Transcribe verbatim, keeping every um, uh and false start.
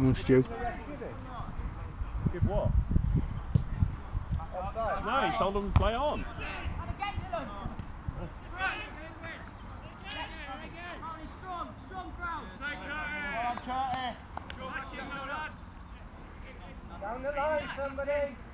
Oh, Stu. Give what? No, he told them to play on. Down the line, somebody!